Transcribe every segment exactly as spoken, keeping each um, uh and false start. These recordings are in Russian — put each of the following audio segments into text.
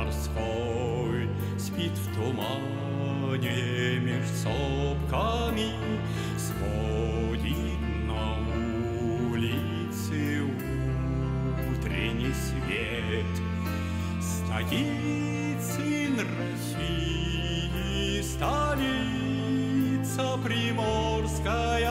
морской спит в тумане меж сопками, сводит на улице утренний свет. Стоит сын России, столица приморская,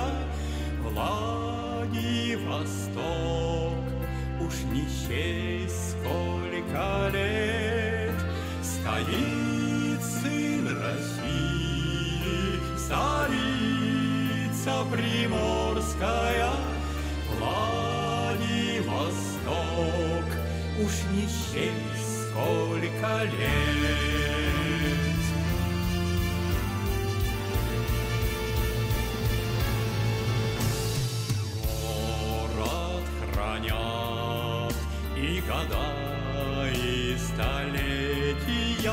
Владивосток. Уж не счесть сколько лет стоит сын России, столица приморская, Владивосток. Уж не счесть сколько лет. Город хранят и года, и столетия,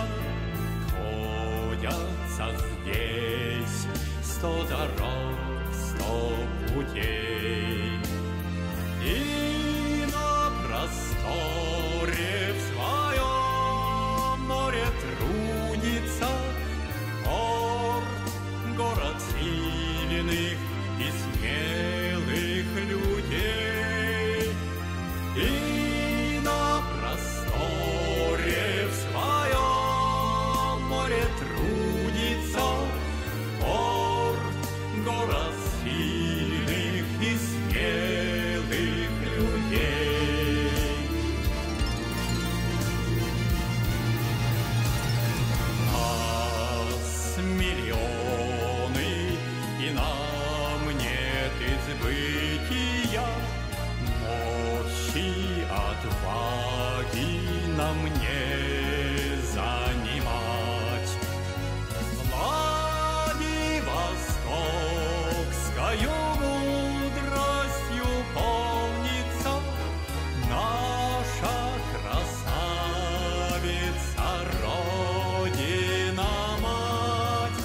ходятся здесь сто дорог, сто путей. И на просторе в своем море трудится порт, город сильных и смелых людей. И на просторе в своем море трудится порт, город сильных и смелых людей. Нас миллионы, и нам нет избытия, мощи, отваги нам не занимать. Владивостокскою мудростью полнится наша красавица Родина-мать.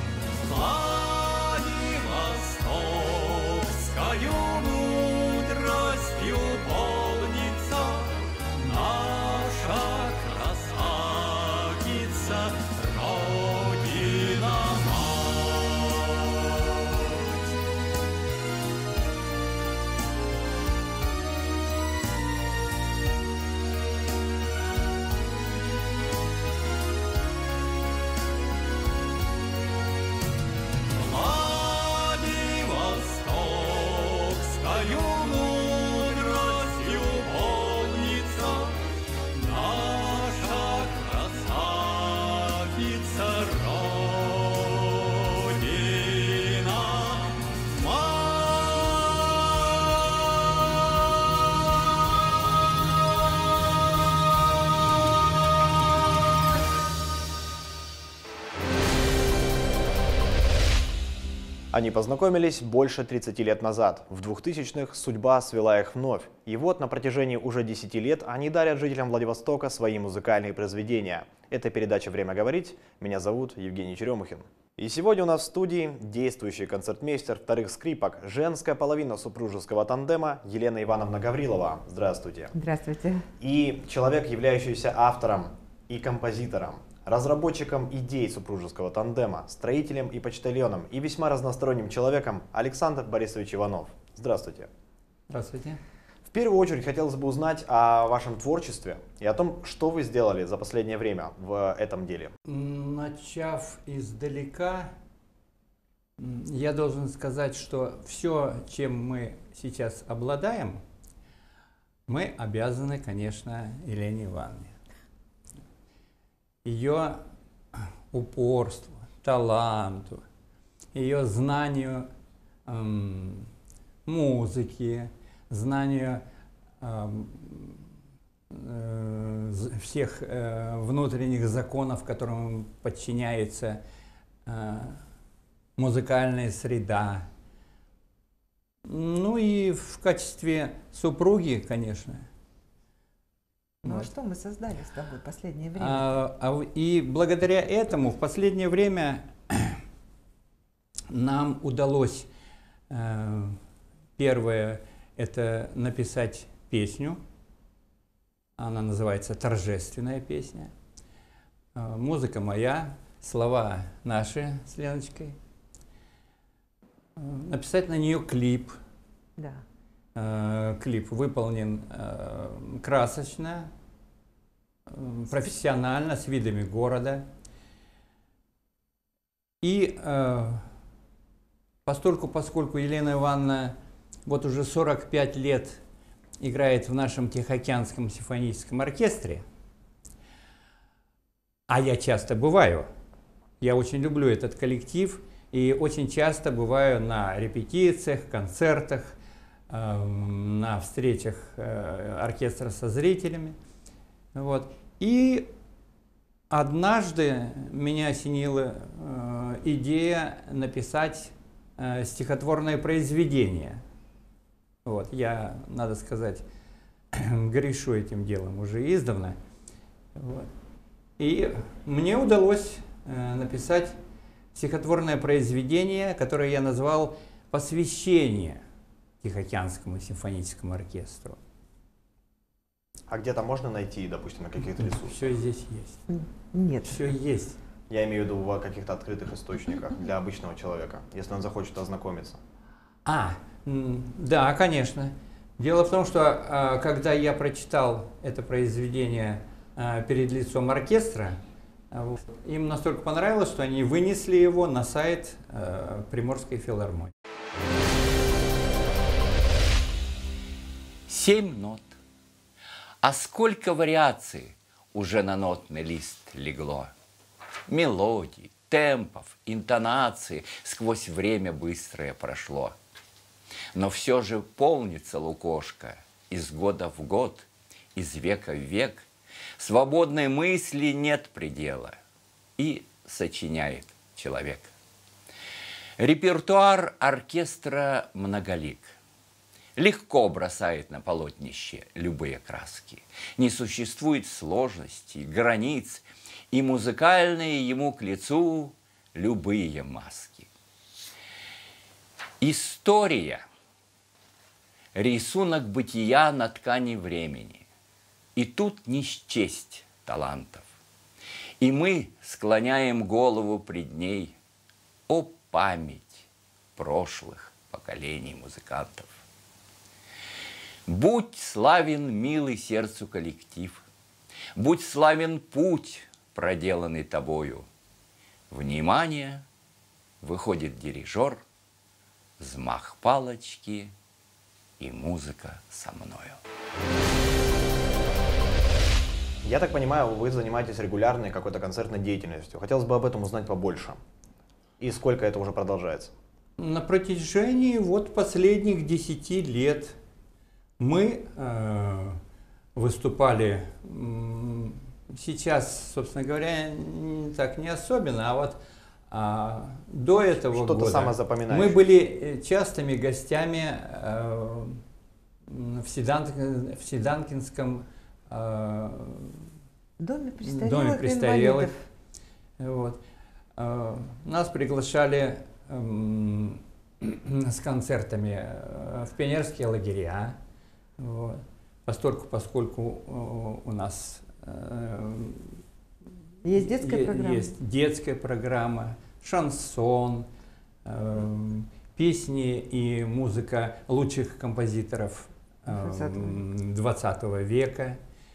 Владивостокскою мудростью полнится наша красавица Родина-мать. Владивостокскою мудростью полнится наша красавица Они познакомились больше тридцати лет назад. В двухтысячных судьба свела их вновь. И вот на протяжении уже десяти лет они дарят жителям Владивостока свои музыкальные произведения. Это передача «Время говорить». Меня зовут Евгений Черемухин. И сегодня у нас в студии действующий концертмейстер вторых скрипок, женская половина супружеского тандема Елена Ивановна Гаврилова. Здравствуйте. Здравствуйте. И человек, являющийся автором и композитором, разработчиком идей супружеского тандема, строителем и почтальоном и весьма разносторонним человеком Александр Борисович Иванов. Здравствуйте. Здравствуйте. В первую очередь хотелось бы узнать о вашем творчестве и о том, что вы сделали за последнее время в этом деле. Начав издалека, я должен сказать, что все, чем мы сейчас обладаем, мы обязаны, конечно, Елене Ивановне. Ее упорству, таланту, ее знанию эм, музыки, знанию эм, э, всех э, внутренних законов, которым подчиняется э, музыкальная среда. Ну и в качестве супруги, конечно. Ну Вот. а что мы создали с тобой в последнее время? А, а, и благодаря этому в последнее время нам удалось, э, первое, это написать песню. Она называется «Торжественная песня». Э, Музыка моя, слова наши с Леночкой. Э, Написать на нее клип. Да. Э, Клип выполнен э, красочно, э, профессионально, с видами города. И э, постольку, поскольку Елена Ивановна вот уже сорок пять лет играет в нашем Тихоокеанском симфоническом оркестре, а я часто бываю, я очень люблю этот коллектив и очень часто бываю на репетициях, концертах, э, на встречах э, оркестра со зрителями. Вот. И однажды меня осенила э, идея написать э, стихотворное произведение. Вот. Я, надо сказать, грешу этим делом уже издавна. Вот. И мне удалось э, написать стихотворное произведение, которое я назвал «Посвящение Тихоокеанскому симфоническому оркестру». А где-то можно найти, допустим, на каких-то ресурсах? Все здесь есть. Нет. Все есть. Я имею в виду в каких-то открытых источниках для обычного человека, если он захочет ознакомиться. А, м, да, конечно. Дело в том, что а, когда я прочитал это произведение а, перед лицом оркестра, а, вот, им настолько понравилось, что они вынесли его на сайт а, Приморской филармонии. Семь нот. А сколько вариаций уже на нотный лист легло? Мелодий, темпов, интонаций сквозь время быстрое прошло. Но все же полнится лукошко из года в год, из века в век. Свободной мысли нет предела, и сочиняет человек. Репертуар оркестра многолик. Легко бросает на полотнище любые краски. Не существует сложностей, границ, и музыкальные ему к лицу любые маски. История – рисунок бытия на ткани времени. И тут не счесть талантов. И мы склоняем голову пред ней. О, память прошлых поколений музыкантов! Будь славен, милый сердцу коллектив, будь славен путь, проделанный тобою. Внимание! Выходит дирижер, взмах палочки и музыка со мною. Я так понимаю, вы занимаетесь регулярной какой-то концертной деятельностью. Хотелось бы об этом узнать побольше. И сколько это уже продолжается? На протяжении вот последних десяти лет мы э, выступали, м, сейчас, собственно говоря, не, так не особенно, а вот а, до этого Что-то года самозапоминающее. мы были частыми гостями э, в, Седан, в Седанкинском э, Доме престарелых, доме престарелых. инвалидов. Вот. Э, Нас приглашали эм, с концертами э, в пионерские лагеря. Вот. Постольку, поскольку э, у нас э, Есть детская е- программа? есть детская программа, шансон, э, песни и музыка лучших композиторов э, двадцатого века.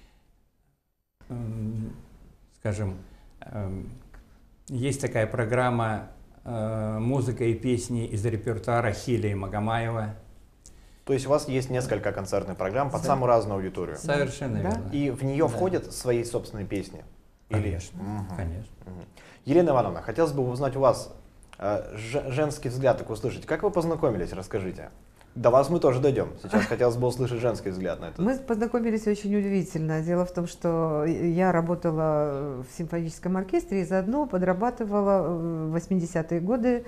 Э, скажем, э, есть такая программа э, «Музыка и песни из репертуара Хиля и Магомаева». То есть у вас есть несколько концертных программ под Да. самую разную аудиторию. Совершенно Да. верно. И в нее Да. входят свои собственные песни? Или- Конечно, Мгм. конечно. Мгм. Елена Ивановна, хотелось бы узнать у вас э, ж- женский взгляд, так услышать. Как вы познакомились, расскажите. До вас мы тоже дойдем. Сейчас хотелось бы услышать женский взгляд на это. Мы познакомились очень удивительно. Дело в том, что я работала в симфоническом оркестре и заодно подрабатывала в восьмидесятые годы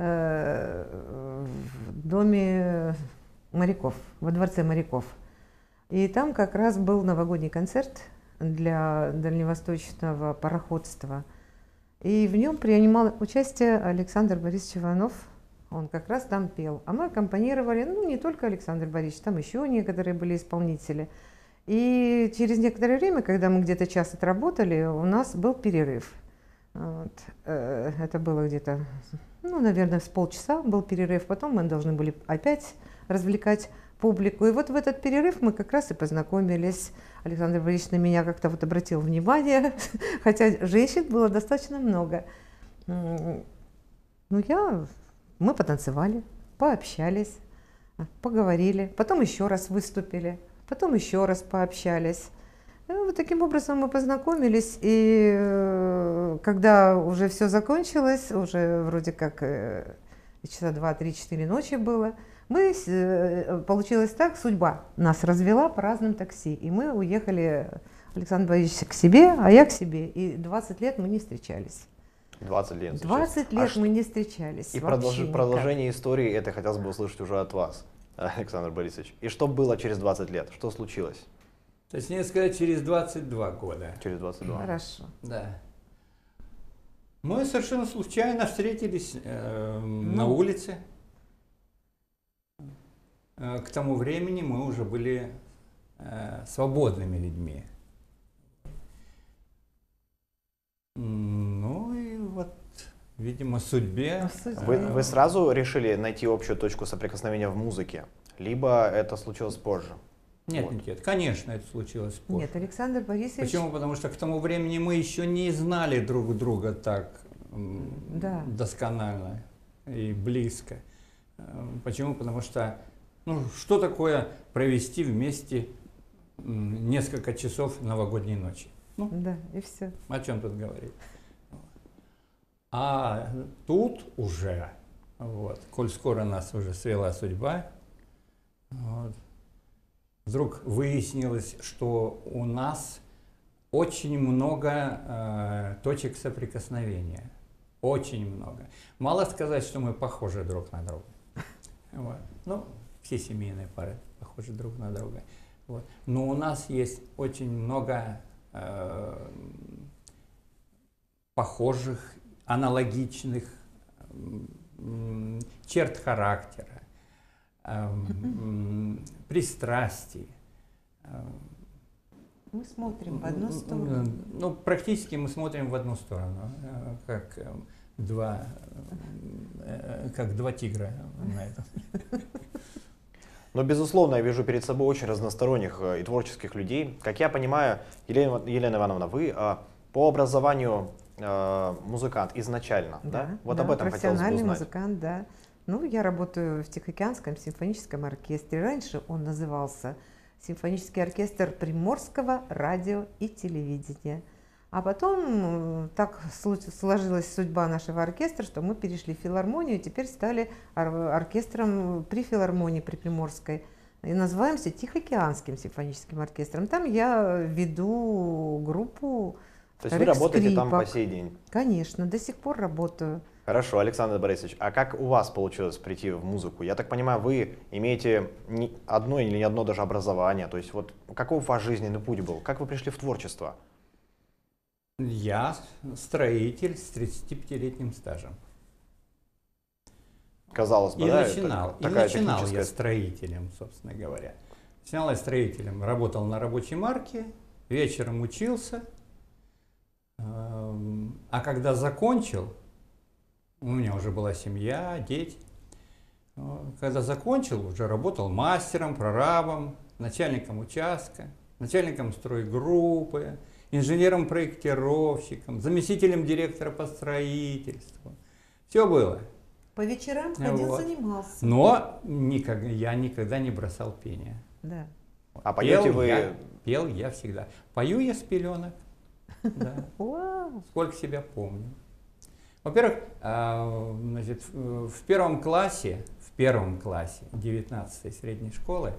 э, в доме моряков, во дворце моряков. И там как раз был новогодний концерт для дальневосточного пароходства. И в нем принимал участие Александр Борисович Иванов. Он как раз там пел. А мы аккомпанировали, ну, не только Александр Борисович, там еще некоторые были исполнители. И через некоторое время, когда мы где-то час отработали, у нас был перерыв. Вот. Это было где-то, ну, наверное, с полчаса был перерыв. Потом мы должны были опять развлекать публику. И вот в этот перерыв мы как раз и познакомились. Александр Борисович на меня как-то вот обратил внимание, хотя женщин было достаточно много. Ну, я, мы потанцевали, пообщались, поговорили, потом еще раз выступили, потом еще раз пообщались. И вот таким образом мы познакомились, и когда уже все закончилось, уже вроде как часа два, три, четыре ночи было, мы, получилось так, судьба нас развела по разным такси, и мы уехали, Александр Борисович к себе, а я к себе, и двадцать лет мы не встречались. двадцать лет. двадцать лет а мы не встречались. И продолж... продолжение истории, это хотелось бы услышать уже от вас, Александр Борисович. И что было через двадцать лет? Что случилось? Точнее сказать, через двадцать два года. Через двадцать два. Хорошо. Да. Мы совершенно случайно встретились э, ну. на улице. Э, к тому времени мы уже были э, свободными людьми. Ну и вот, видимо, судьбе. Вы, вы сразу решили найти общую точку соприкосновения в музыке? Либо это случилось позже? Нет, вот. нет, конечно, это случилось позже. Нет, Александр Борисович... Почему? Потому что к тому времени мы еще не знали друг друга так да. досконально и близко. Почему? Потому что, ну, что такое провести вместе несколько часов новогодней ночи? Ну, да, и все. О чем тут говорить? А тут уже, вот, коль скоро нас уже свела судьба, вот, вдруг выяснилось, что у нас очень много э, точек соприкосновения. Очень много. Мало сказать, что мы похожи друг на друга. Вот. Ну, все семейные пары похожи друг на друга. Вот. Но у нас есть очень много э, похожих, аналогичных э, черт характера, пристрастий. Мы смотрим в одну сторону. Ну, практически мы смотрим в одну сторону, как два, как два тигра на этом. Но, безусловно, я вижу перед собой очень разносторонних и творческих людей. Как я понимаю, Елена, Елена Ивановна, вы по образованию музыкант изначально, да? Да, Вот да, об этом хотелось бы узнать. профессиональный музыкант, да. Ну, я работаю в Тихоокеанском симфоническом оркестре. Раньше он назывался Симфонический оркестр Приморского радио и телевидения. А потом так сложилась судьба нашего оркестра, что мы перешли в филармонию и теперь стали оркестром при филармонии, при Приморской. И называемся Тихоокеанским симфоническим оркестром. Там я веду группу. То есть вы работаете скрипок. там по сей день? Конечно, до сих пор работаю. Хорошо, Александр Борисович, а как у вас получилось прийти в музыку? Я так понимаю, вы имеете не одно или не одно даже образование. То есть вот каков ваш жизненный путь был? Как вы пришли в творчество? Я строитель с тридцатипятилетним стажем. Казалось бы, и да? Начинал, это и такая начинал техническая... я строителем, собственно говоря. Начинал я строителем, работал на рабочей марке, вечером учился. А когда закончил, у меня уже была семья, дети. Когда закончил, уже работал мастером, прорабом, начальником участка, начальником стройгруппы, инженером-проектировщиком, заместителем директора по строительству. Все было. По вечерам ходил, Вот. занимался. Но никогда, я никогда не бросал пения. Да. А поете Пел вы... я, пел я всегда. Пою я с пеленок. Да. Вау. Сколько себя помню. Во-первых, значит, в первом классе, в первом классе девятнадцатой средней школы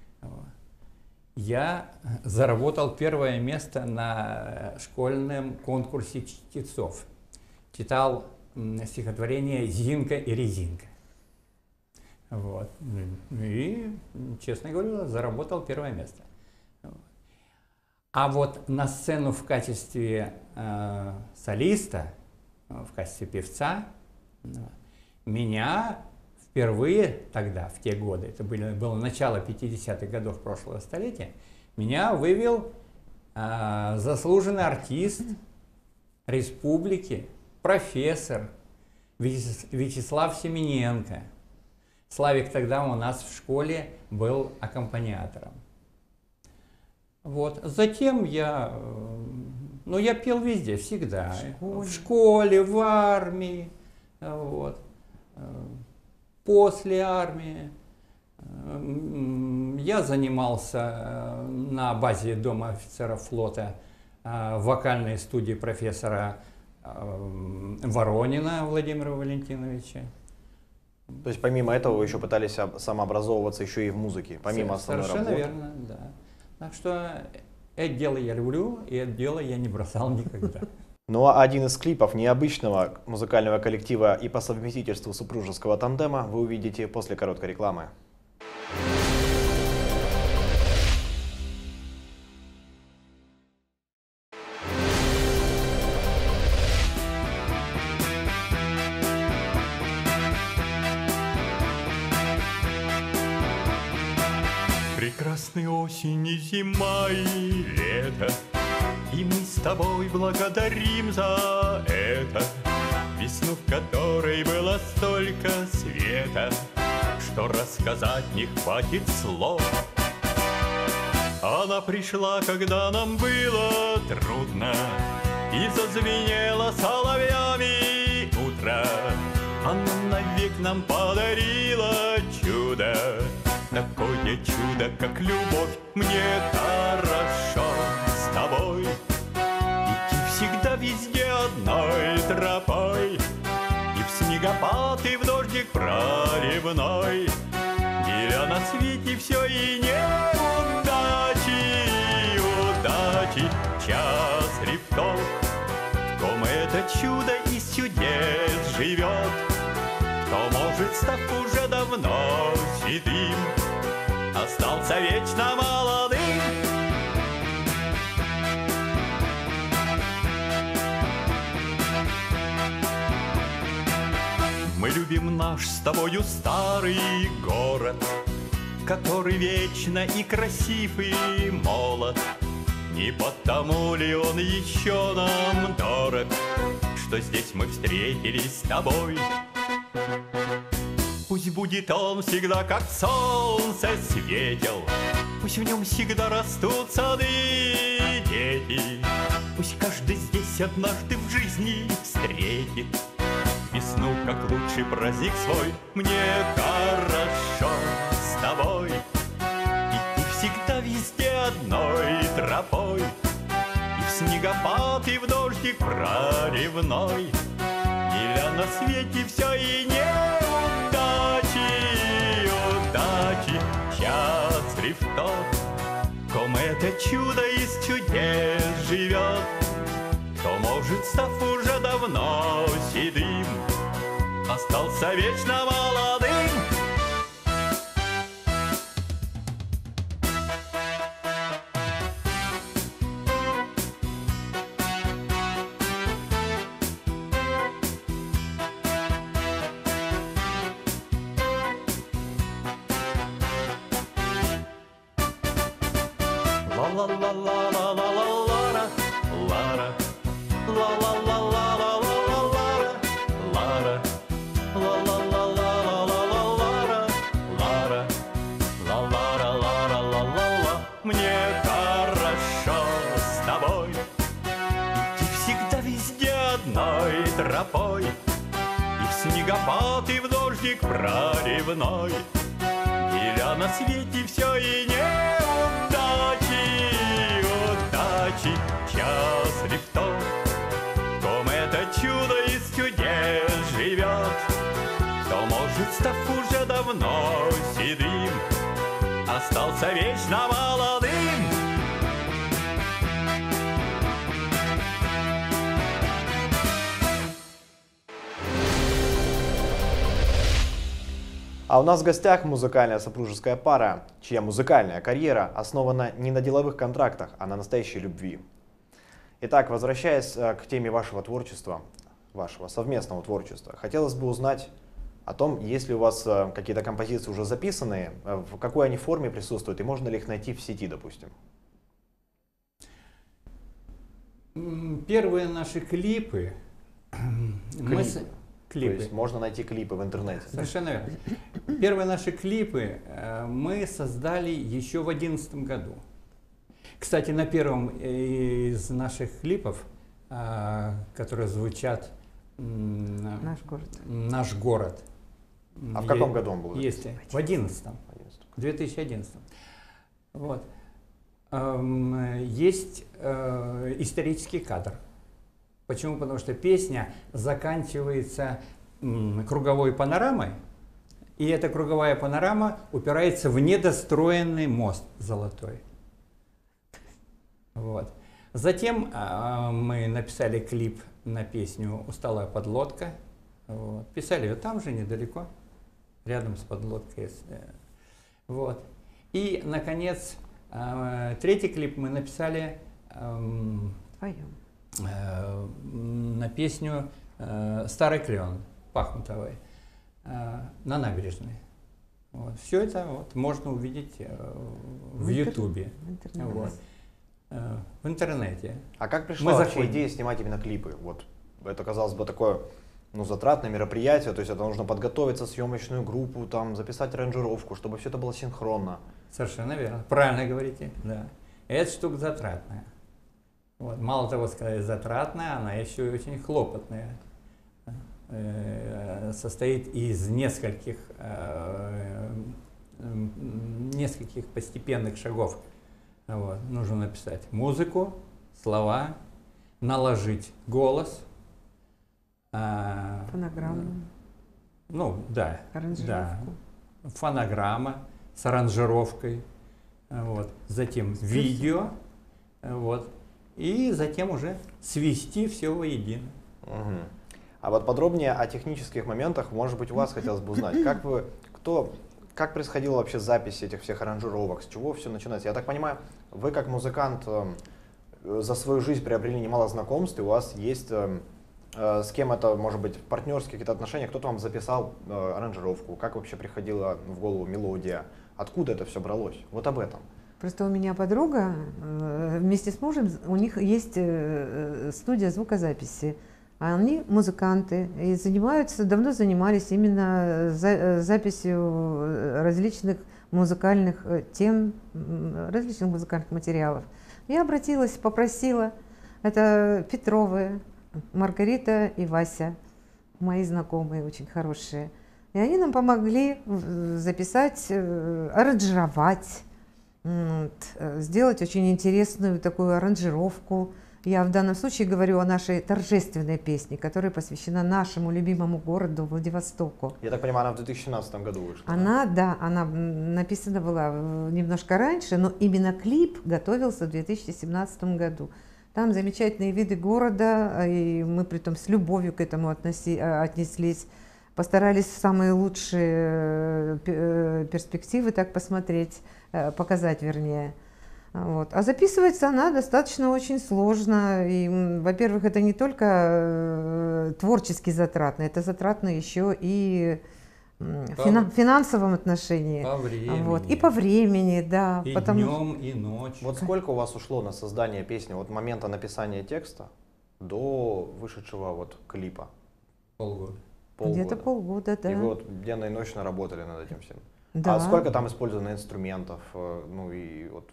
я заработал первое место на школьном конкурсе чтецов. Читал стихотворение «Зинка и резинка». Вот. И, честно говоря, заработал первое место. А вот на сцену в качестве э, солиста, в качестве певца, меня впервые тогда, в те годы, это были, было начало пятидесятых годов прошлого столетия, Меня вывел э, заслуженный артист республики, профессор Вячеслав Семененко. Славик тогда у нас в школе был аккомпаниатором. Вот. Затем я, ну, я пел везде, всегда. В школе, в, школе, в армии, вот. После армии. Я занимался на базе Дома офицеров флота в вокальной студии профессора Воронина Владимира Валентиновича. То есть помимо этого вы еще пытались самообразовываться еще и в музыке, помимо основной Совершенно работы? Верно, да. Так что это дело я люблю, и это дело я не бросал никогда. Ну а один из клипов необычного музыкального коллектива и по совместительству супружеского тандема вы увидите после короткой рекламы. Прекрасны осень и зима и лето, и мы с тобой благодарим за это. Весну, в которой было столько света, что рассказать не хватит слов. Она пришла, когда нам было трудно, и зазвенела соловьями утро. Она навек нам подарила чудо, такое чудо, как любовь. Мне хорошо с тобой, идти всегда везде одной тропой, и в снегопад, и в дождик проливной. Деля на свете все и неудачи, удачи, час рифтов. В ком это чудо из чудес живет, кто может, став уже давно седым, остался вечно молодым. Мы любим наш с тобою старый город, который вечно и красив, и молод. Не потому ли он еще нам дорог, что здесь мы встретились с тобой? Пусть будет он всегда, как солнце светил, пусть в нем всегда растут сады и дети. Пусть каждый здесь однажды в жизни встретит весну, как лучший праздник свой. Мне хорошо с тобой, идти всегда везде одной тропой, и в снегопад, и в дождик проливной. Деля на свете все и неудачи, удачи, час рифтов. Ком это чудо из чудес живет, кто может, став уже давно седым, остался вечно молодым. Мне хорошо с тобой, идти всегда везде одной тропой, и в снегопад, и в дождик проливной. Деля на свете все и неудачи, удачи, час рифтов. Ком это чудо из чудес живет, кто может, став уже давно седым, остался вечно молодым. А у нас в гостях музыкальная супружеская пара, чья музыкальная карьера основана не на деловых контрактах, а на настоящей любви. Итак, возвращаясь к теме вашего творчества, вашего совместного творчества, хотелось бы узнать о том, есть ли у вас какие-то композиции уже записанные, в какой они форме присутствуют и можно ли их найти в сети, допустим. М, Первые наши клипы... мы с- То есть можно найти клипы в интернете. Совершенно верно. Первые наши клипы э, мы создали еще в две тысячи одиннадцатом году. Кстати, на первом из наших клипов, э, которые звучат м, Наш город. «Наш город». А в каком году он был? Есть. В одиннадцатом. В две тысячи одиннадцатом. Вот. Эм, Есть э, исторический кадр. Почему? Потому что песня заканчивается м, круговой панорамой, и эта круговая панорама упирается в недостроенный мост золотой. Вот. Затем э, мы написали клип на песню «Усталая подлодка». Вот. Писали ее там же, недалеко, рядом с подлодкой. Вот. И, наконец, э, третий клип мы написали эм, Вдвоем. э, на песню э, «Старый клен» Пахмутовой э, на набережной. Вот. Все это вот можно увидеть э, в В интер- Ютубе, в интернете. вот. Э, в интернете. А как пришла Мы вообще заходим. идея снимать именно клипы? Вот это, казалось бы, такое, ну, затратное мероприятие, то есть это нужно подготовиться, съемочную группу, там, записать аранжировку, чтобы все это было синхронно. Совершенно верно. Правильно говорите, да. Эта штука затратная. Вот. Мало того сказать затратная, она еще и очень хлопотная. Э, Состоит из нескольких, э, м, нескольких постепенных шагов. Вот. Нужно написать музыку, слова, наложить голос. а, Фонограмму, Ну, да. Да. аранжировку. Фонограмма с аранжировкой, вот. Затем видео, вот. И затем уже свести все воедино. Мгм. А вот подробнее о технических моментах, может быть, у вас хотелось бы узнать, как вы, кто, как происходила вообще запись этих всех аранжировок, с чего все начинается? Я так понимаю, вы как музыкант э, за свою жизнь приобрели немало знакомств, и у вас есть э, э, с кем это, может быть, партнерские какие-то отношения, кто-то вам записал э, аранжировку, как вообще приходила в голову мелодия, откуда это все бралось? Вот об этом. Просто у меня подруга, э, вместе с мужем, у них есть э, студия звукозаписи. Они музыканты и занимаются, давно занимались именно за- записью различных музыкальных э, тем, м, различных музыкальных материалов. Я обратилась, попросила, это Петровы, Маргарита и Вася, мои знакомые, очень хорошие. И они нам помогли э, записать, э, аранжировать, м, вот, э, сделать очень интересную такую аранжировку. Я в данном случае говорю о нашей торжественной песне, которая посвящена нашему любимому городу Владивостоку. Я так понимаю, она в две тысячи семнадцатом году вышла. да? Она, да, она м, написана была э, немножко раньше, но именно клип готовился в две тысячи семнадцатом году. Там замечательные виды города, и мы при том с любовью к этому относи- э, отнеслись. Постарались самые лучшие э, пе- э, перспективы так посмотреть, э, показать вернее. Вот. А записывается она достаточно очень сложно. И, м, во-первых, это не только э, творчески затратно, это затратно еще и м, По- фина- в финансовом отношении. По времени. Вот. И по времени, да. И потому- днем, и ночью. Вот сколько у вас ушло на создание песни от момента написания текста до вышедшего вот клипа? Полгода. Где-то полгода, да. И вы вот денно и ночно работали над этим всем. Да. А сколько там использовано инструментов? э, Ну и вот.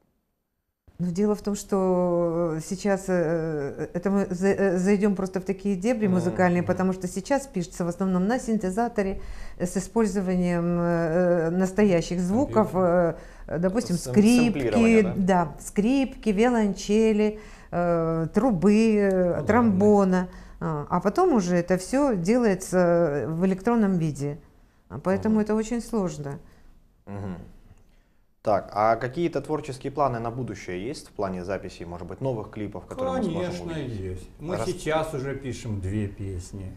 Но дело в том, что сейчас э, это мы за- э, зайдем просто в такие дебри Мгм, музыкальные, мгм. потому что сейчас пишется в основном на синтезаторе э, с использованием э, настоящих звуков, э, допустим, Сэм- скрипки, сэмплирование, да? да, скрипки, виолончели, э, трубы, э, Ну, тромбона, А, а потом уже это все делается в электронном виде, А поэтому Мгм. это очень сложно. Мгм. Так, а какие-то творческие планы на будущее есть в плане записи, может быть, новых клипов, которые мы сможем Конечно, увидеть? есть. Мы Раз- сейчас уже пишем две песни.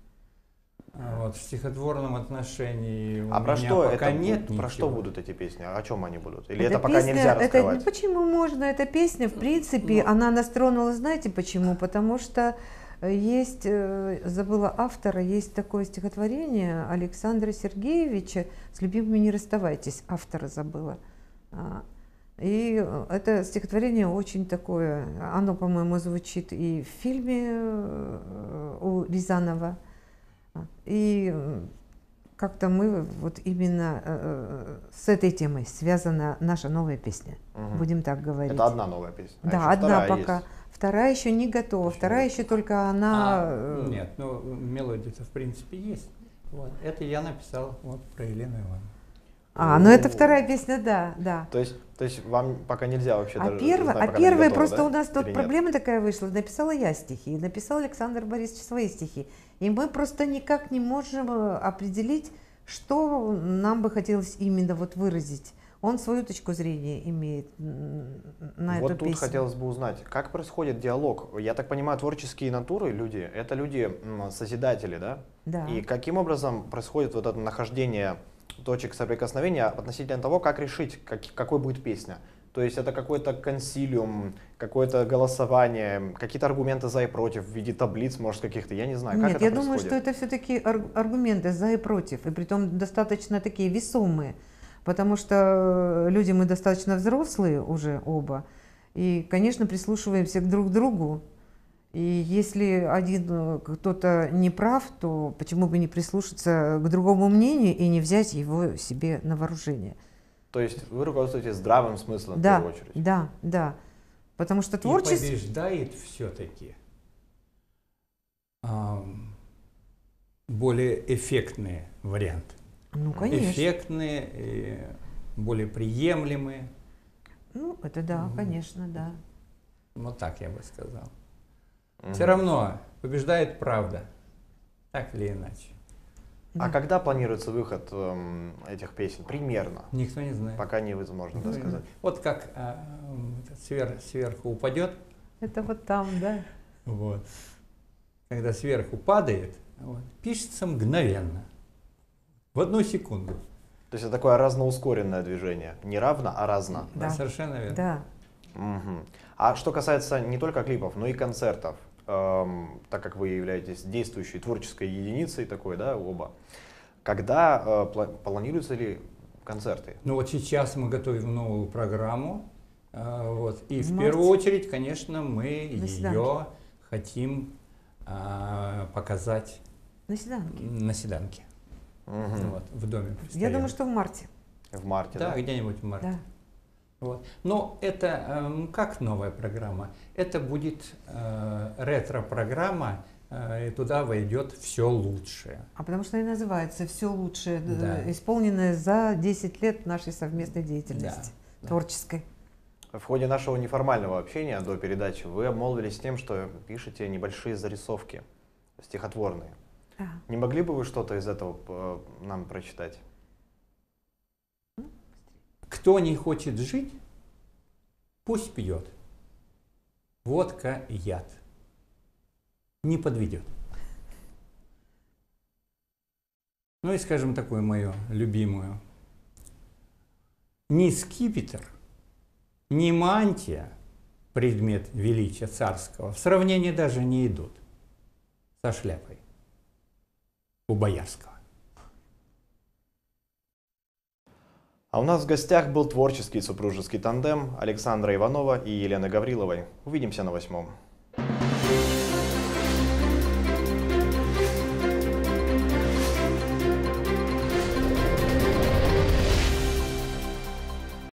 А Вот, в стихотворном отношении у А про меня что пока это? нет Про что ничего. будут эти песни? О чем они будут? Или Эта это пока песня- нельзя это- раскрывать? почему можно? Эта песня, в принципе, Ну. она нас тронула, знаете почему? Потому что э, есть, э, забыла автора, есть такое стихотворение Александра Сергеевича «С любимыми не расставайтесь», автора забыла. А, И это стихотворение очень такое, оно, по-моему, звучит и в фильме э, у Рязанова. И как-то мы вот именно э, с этой темой связана наша новая песня. Мгм. Будем так говорить. Это одна новая песня. А Да, еще одна вторая пока. есть. Вторая еще не готова. Еще Вторая нет. еще только она. А, э, нет, ну мелодия-то в принципе есть. Вот. Это я написал вот про Елену Ивановну. А, ну это вторая песня, да, да. То есть, то есть вам пока нельзя вообще А даже первая, знать, а пока она не первая готова, просто да? у нас тут Или нет? проблема такая вышла. Написала я стихи, написал Александр Борисович свои стихи. И мы просто никак не можем э, определить, что нам бы хотелось именно вот выразить. Он свою точку зрения имеет м, на Вот эту тут песню. хотелось бы узнать, как происходит диалог. Я так понимаю, творческие натуры, люди, это люди м, созидатели, да? Да. И каким образом происходит вот это нахождение точек соприкосновения относительно того, как решить, как, какой будет песня? То есть это какой-то консилиум, какое-то голосование, какие-то аргументы за и против в виде таблиц, может, каких-то, я не знаю, как Нет, это я происходит? думаю, что это все-таки аргументы за и против, и притом достаточно такие весомые, потому что люди мы достаточно взрослые уже оба, и, конечно, прислушиваемся к друг другу. И если один э, кто-то не прав, то почему бы не прислушаться к другому мнению и не взять его себе на вооружение? То есть вы руководствуетесь здравым смыслом в Да, первую очередь? да, да. Потому что И творчество... побеждает все-таки более эффектные варианты. Ну, конечно. Эффектные, э, более приемлемые. Ну, это да, конечно, да. Вот так я бы сказал. Мгм. Все равно побеждает правда, так или иначе. А Да. когда планируется выход эм, этих песен? Примерно. Никто не знает. Пока невозможно да, Никто не сказать. знает. Вот как а, м, это свер- сверху упадет, Это вот там, да. вот, когда сверху падает, вот, пишется мгновенно, в одну секунду. То есть это такое разноускоренное движение. Не равно, а разно. Да, Да. совершенно верно. Да. Мгм. А что касается не только клипов, но и концертов, эм, так как вы являетесь действующей творческой единицей такой, да, оба, когда э, пла- планируются ли концерты? Ну вот сейчас мы готовим новую программу, а, вот, и В в марте. первую очередь, конечно, мы На ее Седанке. хотим а, показать На Седанке. на Седанке, Мгм. вот, в доме Я престарелых. думаю, что в марте. В марте, Да, да? где-нибудь в марте. Да. Вот. Но это эм, как новая программа? Это будет э, ретро-программа, э, и туда войдет все лучшее. А потому что и называется «Все лучшее», д- Да. исполненное за десять лет нашей совместной деятельности, Да. творческой. В ходе нашего неформального общения до передачи вы обмолвились тем, что пишете небольшие зарисовки стихотворные. Да. Не могли бы вы что-то из этого э, нам прочитать? Кто не хочет жить, пусть пьет. Водка – яд. Не подведет. Ну и скажем такую мою любимую. Ни скипетр, ни мантия, предмет величия царского, в сравнении даже не идут со шляпой у Боярского. А у нас в гостях был творческий супружеский тандем Александра Иванова и Елены Гавриловой. Увидимся на восьмом.